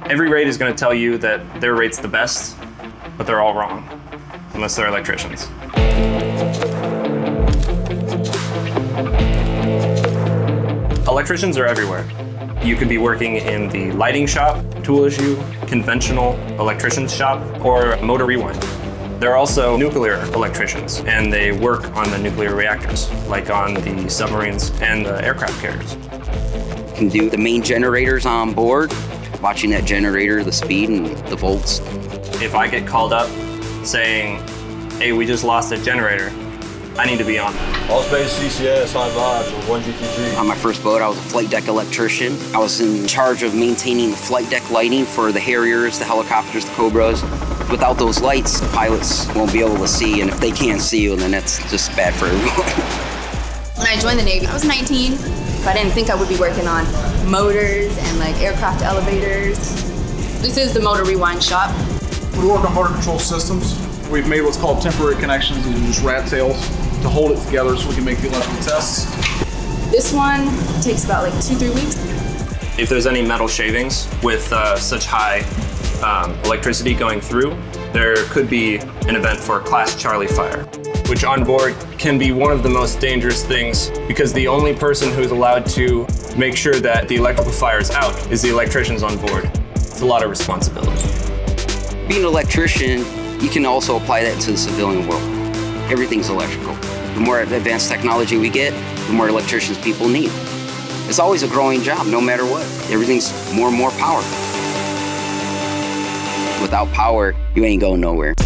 Every rate is going to tell you that their rate's the best, but they're all wrong, unless they're electricians. Electricians are everywhere. You could be working in the lighting shop, tool issue, conventional electrician's shop, or motor rewind. There are also nuclear electricians, and they work on the nuclear reactors, like on the submarines and the aircraft carriers. Can do the main generators on board, watching that generator, the speed and the volts. If I get called up saying, hey, we just lost a generator, I need to be on that. All space CCS, high vibes, or 1GTG. On my first boat, I was a flight deck electrician. I was in charge of maintaining the flight deck lighting for the Harriers, the helicopters, the Cobras. Without those lights, the pilots won't be able to see, and if they can't see you, then that's just bad for everyone. When I joined the Navy, I was 19, but I didn't think I would be working on motors and like aircraft elevators. This is the motor rewind shop. We work on motor control systems. We've made what's called temporary connections. These are just rat tails to hold it together so we can make the electrical tests. This one takes about like 2-3 weeks. If there's any metal shavings with such high electricity going through, there could be an event for a Class Charlie fire, which on board can be one of the most dangerous things because the only person who's allowed to make sure that the electrical fire is out is the electricians on board. It's a lot of responsibility. Being an electrician, you can also apply that to the civilian world. Everything's electrical. The more advanced technology we get, the more electricians people need. It's always a growing job, no matter what. Everything's more and more power. Without power, you ain't going nowhere.